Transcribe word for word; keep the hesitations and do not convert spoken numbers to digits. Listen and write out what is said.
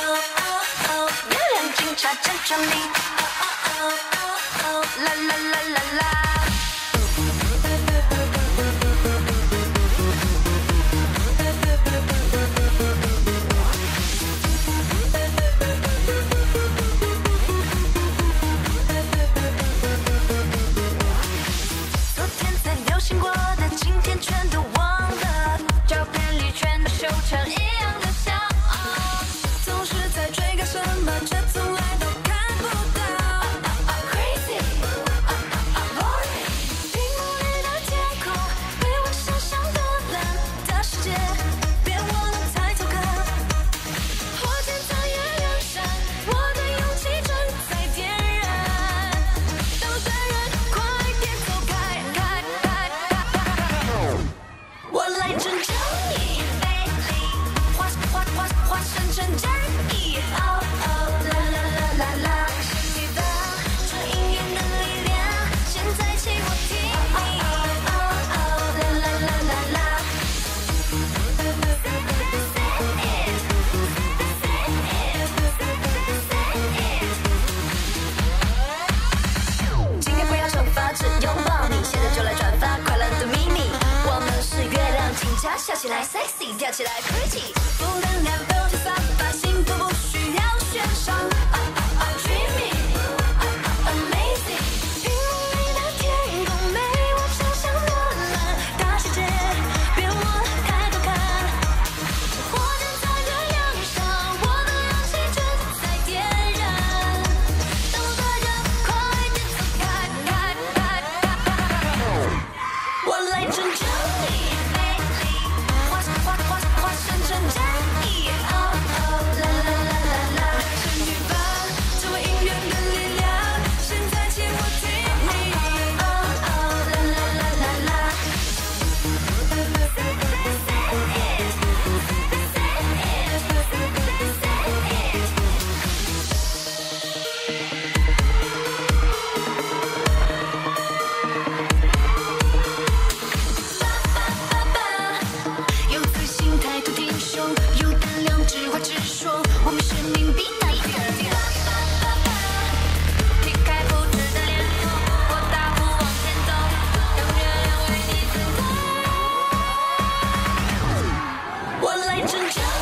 月亮警察真传你，啦啦啦啦啦。 笑起来 sexy， 跳起来 pretty， 负能量都去散发，幸福不需要悬赏。Dreamy， amazing， 屏幕里的天空没我想象的蓝，大世界别往抬头看，火箭在月亮上，我的勇气正在点燃，等我的人快点走开，开开开，我来拯救你。 化身成正义，哦哦啦啦啦啦啦，参与吧，成为音乐的力量，现在请我听你，哦哦啦啦啦啦啦。有自信态度挺胸，有胆量直话直说，我们生命比大一点。撇开不值的脸孔，我大步往前走，让月亮为你增光。我来拯救。